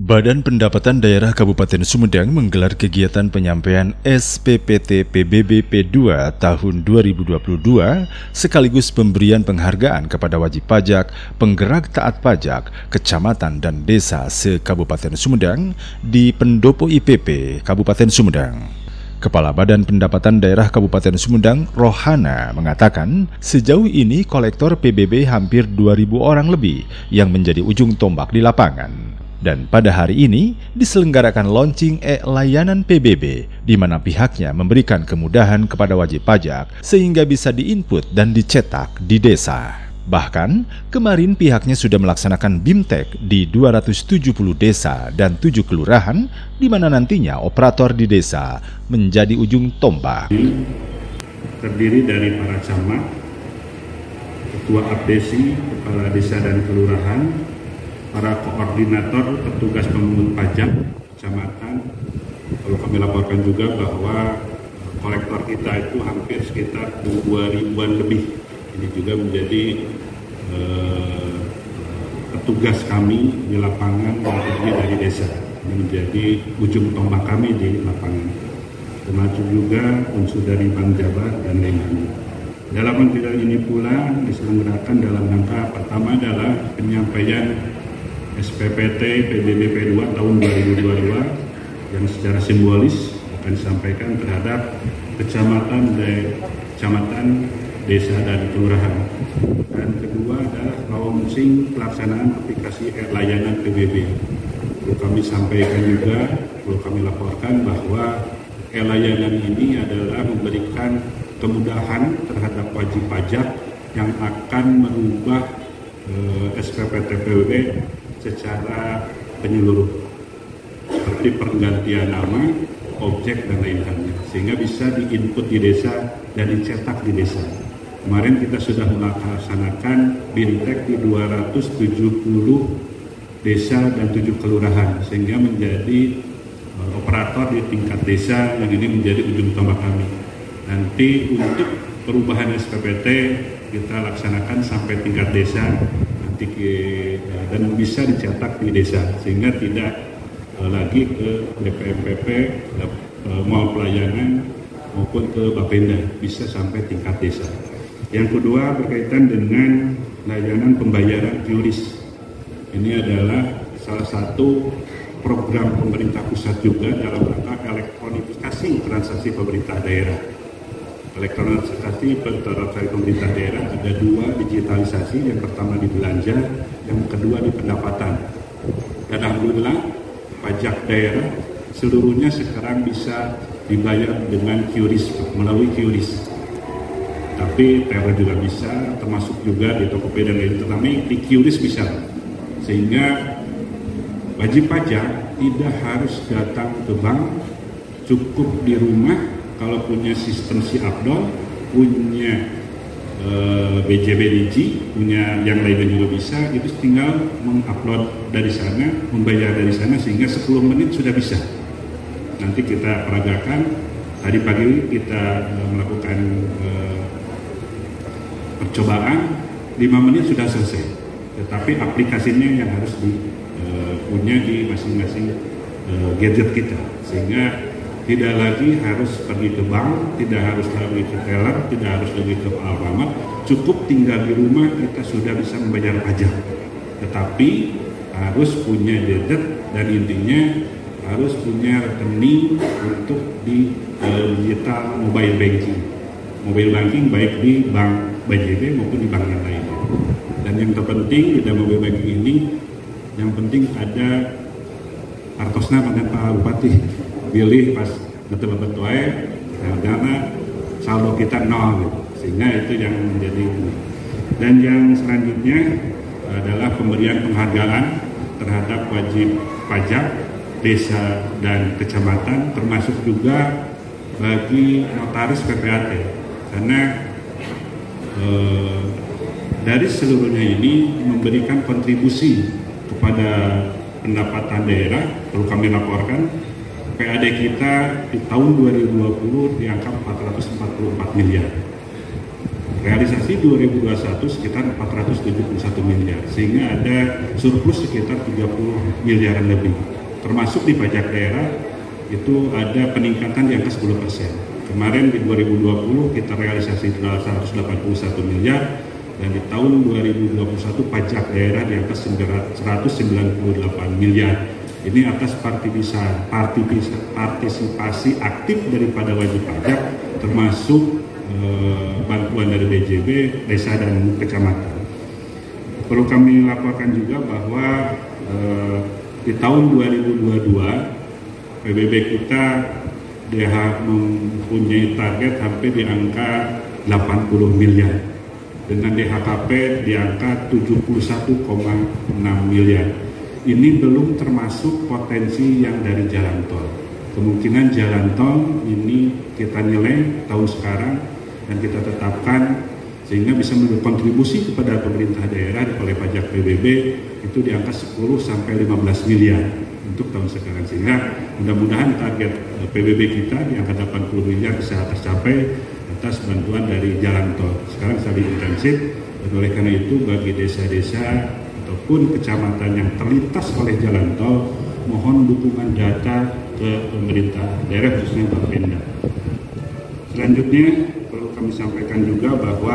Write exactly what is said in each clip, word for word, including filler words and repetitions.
Badan Pendapatan Daerah Kabupaten Sumedang menggelar kegiatan penyampaian S P P T P B B P dua tahun dua ribu dua puluh dua sekaligus pemberian penghargaan kepada wajib pajak, penggerak taat pajak, kecamatan dan desa se-Kabupaten Sumedang di Pendopo I P P Kabupaten Sumedang. Kepala Badan Pendapatan Daerah Kabupaten Sumedang, Rohana, mengatakan sejauh ini kolektor P B B hampir dua ribu orang lebih yang menjadi ujung tombak di lapangan. Dan pada hari ini diselenggarakan launching e-layanan P B B, di mana pihaknya memberikan kemudahan kepada wajib pajak sehingga bisa diinput dan dicetak di desa. Bahkan, kemarin pihaknya sudah melaksanakan BIMTEK di dua ratus tujuh puluh desa dan tujuh kelurahan, di mana nantinya operator di desa menjadi ujung tombak. Terdiri dari para camat, ketua abdesi, kepala desa dan kelurahan, para koordinator petugas pemungut pajak kecamatan. Lalu kami laporkan juga bahwa kolektor kita itu hampir sekitar dua ribuan lebih. Ini juga menjadi eh, petugas kami di lapangan yang terdiri dari desa. Ini menjadi ujung tombak kami di lapangan. Termasuk juga unsur dari Bank Jabar dan lain-lain. Dalam acara ini pula diselenggarakan dalam rangka pertama adalah penyampaian S P P T P B B P dua tahun dua ribu dua puluh dua yang secara simbolis akan disampaikan terhadap kecamatan, de, kecamatan, desa dan kelurahan. Dan kedua adalah launching pelaksanaan aplikasi layanan P B B. Perlu kami sampaikan juga, perlu kami laporkan bahwa layanan ini adalah memberikan kemudahan terhadap wajib pajak yang akan merubah eh, S P P T P B B secara penyeluruh, seperti pergantian nama, objek dan lain-lainnya, sehingga bisa diinput di desa dan dicetak di desa. Kemarin kita sudah melaksanakan BIMTEK di dua ratus tujuh puluh desa dan tujuh kelurahan, sehingga menjadi uh, operator di tingkat desa yang ini menjadi ujung tombak kami. Nanti untuk perubahan S P P T kita laksanakan sampai tingkat desa dan bisa dicetak di desa, sehingga tidak uh, lagi ke B P M P P, uh, mau pelayanan maupun ke Bapenda, bisa sampai tingkat desa. Yang kedua berkaitan dengan layanan pembayaran Q R I S. Ini adalah salah satu program pemerintah pusat juga dalam rangka elektronifikasi transaksi pemerintah daerah. Elektronifikasi transaksi pemerintah daerah ada dua, digitalisasi, yang pertama di belanja, yang kedua di pendapatan. Dan alhamdulillah pajak daerah seluruhnya sekarang bisa dibayar dengan Q R I S, melalui Q R I S. Tapi T R juga bisa, termasuk juga di Tokopedia dan lain, tetapi di Q R I S bisa. Sehingga wajib pajak tidak harus datang ke bank, cukup di rumah. Kalau punya sistem si Abdol, punya uh, B J B Digi, punya yang lainnya juga bisa, itu tinggal mengupload dari sana, membayar dari sana, sehingga sepuluh menit sudah bisa. Nanti kita peragakan, tadi pagi kita uh, melakukan uh, percobaan, lima menit sudah selesai. Tetapi aplikasinya yang harus di, uh, punya di masing-masing uh, gadget kita, sehingga tidak lagi harus pergi ke bank, tidak harus lagi ke teller, tidak harus lagi ke alamat, cukup tinggal di rumah kita sudah bisa membayar pajak. Tetapi harus punya gadget dan intinya harus punya rekening untuk di uh, digital mobile banking. Mobile banking baik di bank B J B maupun di bank yang lainnya. Dan yang terpenting di dalam mobile banking ini, yang penting ada artosna dengan Pak Bupati. Pilih pas betul-betul aja, dana saldo kita nol, gitu. Sehingga itu yang menjadi ini. Dan yang selanjutnya adalah pemberian penghargaan terhadap wajib pajak desa dan kecamatan, termasuk juga bagi notaris P P A T, karena eh, dari seluruhnya ini memberikan kontribusi kepada pendapatan daerah. Perlu kami laporkan, P A D kita di tahun dua ribu dua puluh di angka empat ratus empat puluh empat miliar. Realisasi dua ribu dua puluh satu sekitar empat ratus tujuh puluh satu miliar, sehingga ada surplus sekitar tiga puluh miliaran lebih. termasuk di pajak daerah itu ada peningkatan di angka sepuluh persen. Kemarin di dua ribu dua puluh kita realisasi seratus delapan puluh satu miliar, dan di tahun dua ribu dua puluh satu pajak daerah di angka seratus sembilan puluh delapan miliar. Ini atas partisipasi, partisipasi aktif daripada wajib pajak, termasuk eh, bantuan dari B J B, desa dan kecamatan. Perlu kami laporkan juga bahwa eh, di tahun dua ribu dua puluh dua P B B kita D H mempunyai target hampir di angka delapan puluh miliar, dengan D H K P di angka tujuh puluh satu koma enam miliar. Ini belum termasuk potensi yang dari jalan tol. Kemungkinan jalan tol ini kita nilai tahun sekarang dan kita tetapkan sehingga bisa berkontribusi kepada pemerintah daerah oleh pajak P B B itu di angka sepuluh sampai lima belas miliar untuk tahun sekarang, sehingga mudah-mudahan target P B B kita di angka delapan puluh miliar bisa tercapai atas bantuan dari jalan tol. Sekarang sedang intensif, dan oleh karena itu bagi desa-desa ataupun kecamatan yang terlintas oleh jalan tol, mohon dukungan data ke pemerintah daerah khususnya Bapenda. Selanjutnya perlu kami sampaikan juga bahwa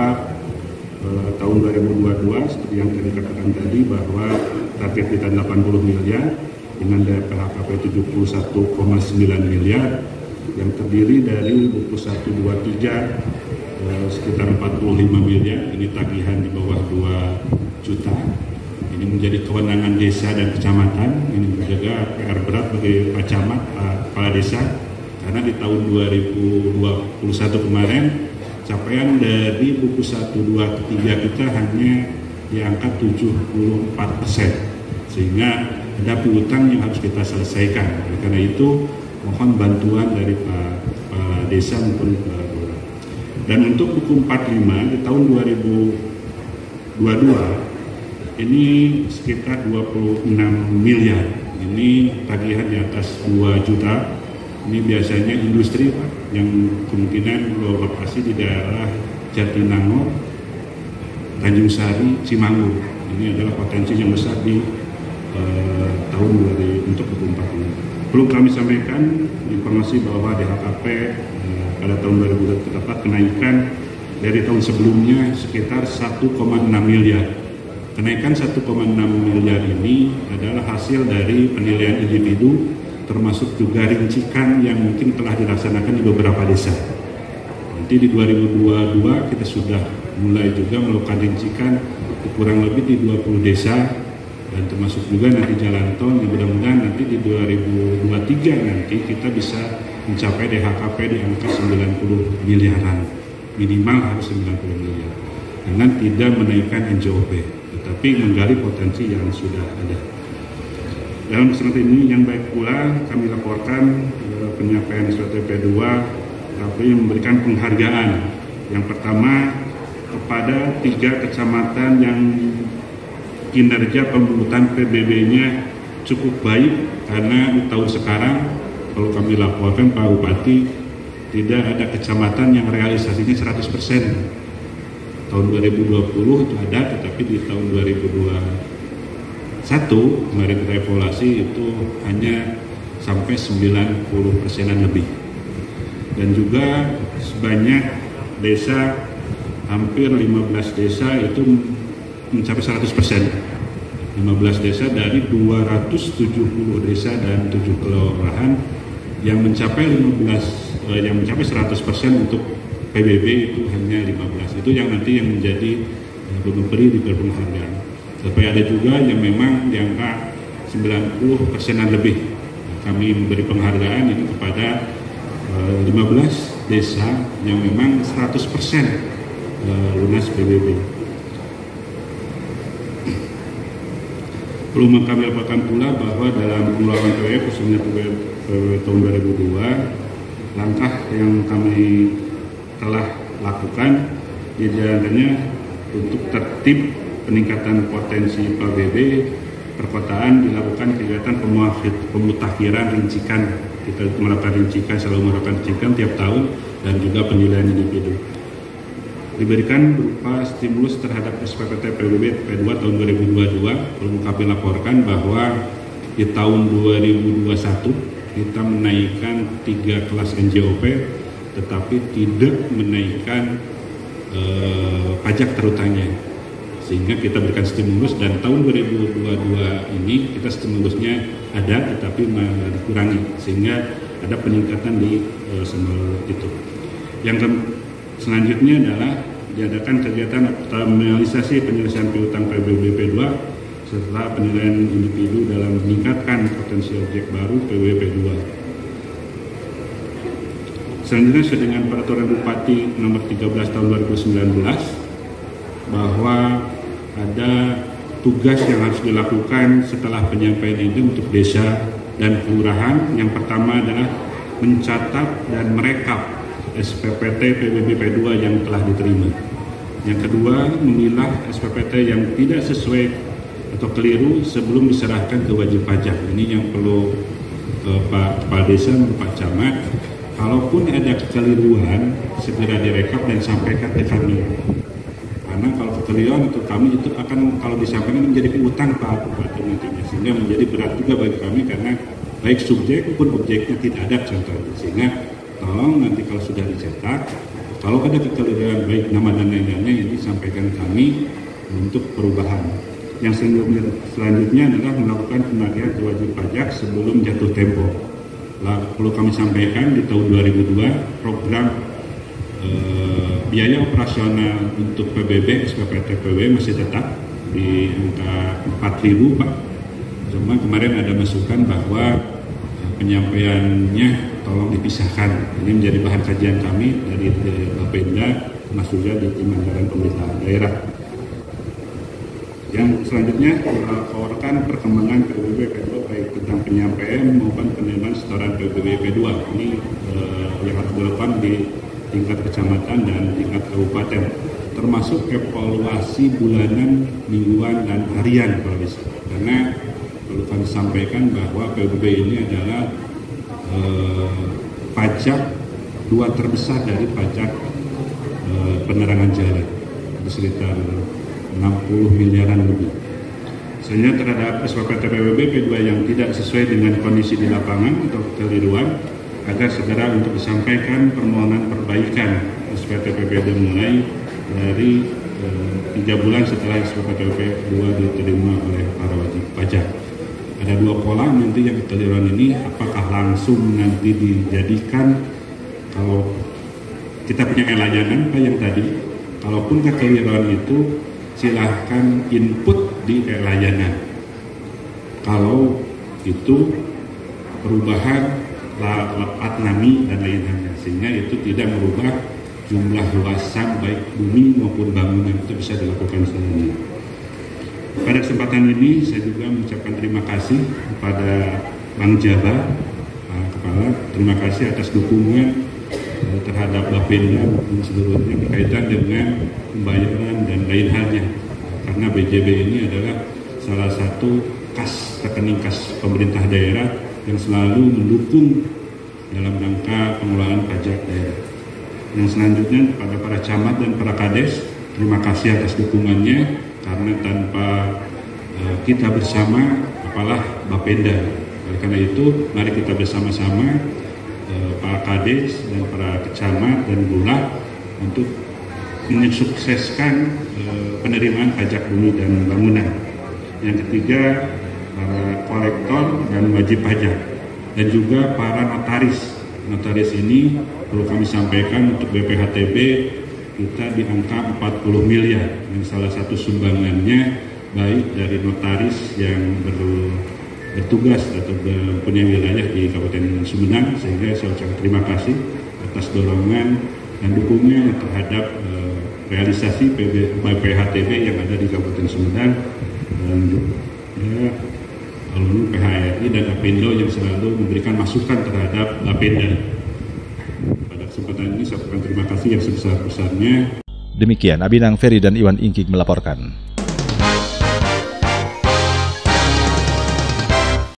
eh, tahun dua ribu dua puluh dua seperti yang tadi katakan tadi bahwa target kita delapan puluh miliar dengan D P H K P tujuh puluh satu koma sembilan miliar yang terdiri dari buku satu dua tiga eh, sekitar empat puluh lima miliar, ini tagihan di bawah dua juta. Ini menjadi kewenangan desa dan kecamatan. Ini juga P R berat bagi Pak Camat, Pak Kepala Desa, karena di tahun dua ribu dua puluh satu kemarin capaian dari buku satu, dua, tiga kita hanya di angka tujuh puluh empat persen, sehingga ada piutang yang harus kita selesaikan. Oleh karena itu mohon bantuan dari Pak Kepala Desa maupun Kepala Lurah. Dan untuk buku empat puluh lima di tahun dua ribu dua puluh dua ini sekitar dua puluh enam miliar. Ini tagihan di atas dua juta. Ini biasanya industri Pak, yang kemungkinan berlokasi di daerah Jatinangor, Tanjung Sari, Cimanggu. Ini adalah potensi yang besar di eh, tahun dua ribu untuk buku empat puluh lima. Perlu kami sampaikan informasi bahwa D H K P eh, pada tahun dua ribu dua puluh terdapat kenaikan dari tahun sebelumnya sekitar satu koma enam miliar. Kenaikan satu koma enam miliar ini adalah hasil dari penilaian individu, termasuk juga rincikan yang mungkin telah dilaksanakan di beberapa desa. Nanti di dua ribu dua puluh dua kita sudah mulai juga melakukan rincikan kurang lebih di dua puluh desa, dan termasuk juga nanti jalan tol yang mudah-mudahan nanti di dua ribu dua puluh tiga nanti kita bisa mencapai D H K P di angka sembilan puluh miliaran, minimal harus sembilan puluh miliar, dengan tidak menaikkan N J O P, tetapi menggali potensi yang sudah ada. Dalam kesempatan ini yang baik pula kami laporkan eh, penyampaian S P T P dua, kami memberikan penghargaan yang pertama kepada tiga kecamatan yang kinerja pembunutan P B B-nya cukup baik, karena di tahun sekarang kalau kami laporkan Pak Bupati tidak ada kecamatan yang realisasinya seratus persen. Tahun dua ribu dua puluh itu ada, tetapi di tahun dua ribu dua puluh satu kemarin kita evaluasi itu hanya sampai sembilan puluh persenan lebih. Dan juga sebanyak desa, hampir lima belas desa itu mencapai seratus persen. lima belas desa dari dua ratus tujuh puluh desa dan tujuh kelurahan yang mencapai lima belas eh, yang mencapai seratus persen untuk P B B itu hanya lima belas. Itu yang nanti yang menjadi eh, pemberi di penghargaan. Tapi ada juga yang memang di angka sembilan puluh persenan lebih. Kami memberi penghargaan ini kepada eh, lima belas desa yang memang seratus persen eh, lunas P B B. Perlu kami laporkan pula bahwa dalam pengelolaan P W B khususnya P W B tahun dua ribu dua, langkah yang kami telah lakukan di jalannya untuk tertib peningkatan potensi P B B perkotaan, dilakukan kegiatan pemutakhiran rincikan. Kita melakukan rincikan, selalu melakukan rincikan tiap tahun, dan juga penilaian individu. Diberikan berupa stimulus terhadap S P P T P B B P dua tahun dua ribu dua puluh dua. Perlu kami laporkan bahwa di tahun dua ribu dua puluh satu kita menaikkan tiga kelas N J O P, tetapi tidak menaikkan eh, pajak terutangnya, sehingga kita berikan stimulus, dan tahun dua ribu dua puluh dua ini kita stimulusnya ada tetapi malah dikurangi, sehingga ada peningkatan di eh, semua itu. Yang selanjutnya adalah diadakan kegiatan optimalisasi penyelesaian piutang P B B P dua serta penilaian individu dalam meningkatkan potensi objek baru P B B P dua. Selanjutnya sesuai dengan peraturan Bupati nomor tiga belas tahun dua ribu sembilan belas bahwa ada tugas yang harus dilakukan setelah penyampaian ini untuk desa dan kelurahan. Yang pertama adalah mencatat dan merekap S P P T P B B P dua yang telah diterima. Yang kedua, memilah S P P T yang tidak sesuai atau keliru sebelum diserahkan ke wajib pajak. Ini yang perlu eh, Pak Kepala Desa, Pak Camat, kalaupun ada kekeliruan segera direkap dan sampaikan ke kami. Karena kalau kekeliruan itu kami itu akan kalau disampaikan menjadi piutang Pak Bupati nantinya, sehingga menjadi berat juga bagi kami karena baik subjek maupun objeknya tidak ada contohnya. Sehingga tolong nanti kalau sudah dicetak, kalau ada kekeliruan baik nama dan lain-lainnya ini sampaikan kami untuk perubahan. Yang selanjutnya, selanjutnya adalah melakukan penagihan ke wajib pajak sebelum jatuh tempo. Lalu perlu kami sampaikan di tahun dua ribu dua program eh, biaya operasional untuk P B B S P P T P W masih tetap di angka empat ribu Pak. Cuma kemarin ada masukan bahwa eh, penyampaiannya tolong dipisahkan. Ini menjadi bahan kajian kami dari Bapenda, Mas Surya di tim anggaran pemerintah daerah. Yang selanjutnya melaporkan perkembangan P B B P dua baik tentang penyampaian maupun penerimaan setoran P B B P dua. Ini eh, yang harus dilakukan di tingkat kecamatan dan tingkat kabupaten, termasuk evaluasi bulanan, mingguan, dan harian kalau bisa. Karena perlu kami sampaikan bahwa P B B ini adalah eh, pajak dua terbesar dari pajak eh, penerangan jalan, ada sekitar enam puluh miliaran lebih. Selanjutnya terhadap S P P T P B B P dua yang tidak sesuai dengan kondisi di lapangan atau kekeliruan, agar segera untuk disampaikan permohonan perbaikan S P P T P B dua mulai dari eh, tiga bulan setelah S P P T P B dua diterima oleh para wajib pajak. Ada dua pola nanti yang kekeliruan ini, apakah langsung nanti dijadikan kalau kita punya layanan Pak yang tadi, kalaupun kekeliruan itu silahkan input di layanan. Kalau itu perubahan lepat nami dan lain-lainnya, sehingga itu tidak merubah jumlah luasan baik bumi maupun bangunan, itu bisa dilakukan sendiri. Pada kesempatan ini saya juga mengucapkan terima kasih kepada Bang Jaba, Pak Kepala, terima kasih atas dukungan terhadap Bapenda dan seluruhnya berkaitan dengan pembayaran dan lain halnya, karena B J B ini adalah salah satu kas rekening kas pemerintah daerah yang selalu mendukung dalam rangka pengelolaan pajak daerah. Yang selanjutnya kepada para camat dan para kades, terima kasih atas dukungannya, karena tanpa uh, kita bersama apalah Bapenda. Oleh karena itu mari kita bersama-sama para kades dan para kecamat dan lurah untuk mensukseskan uh, penerimaan pajak bumi dan bangunan. Yang ketiga, para kolektor dan wajib pajak, dan juga para notaris. Notaris ini perlu kami sampaikan untuk B P H T B kita di angka empat puluh miliar, yang salah satu sumbangannya baik dari notaris yang ber bertugas atau punya wilayah di Kabupaten Sumedang, sehingga saya ucapkan terima kasih atas dorongan dan dukungan terhadap uh, realisasi P P H T B yang ada di Kabupaten Sumedang, dan juga alumni P H R I dan Apindo yang selalu memberikan masukan terhadap Bapenda. Pada kesempatan ini saya ucapkan terima kasih yang sebesar-besarnya. Demikian Abinang Ferry dan Iwan Ingkik melaporkan.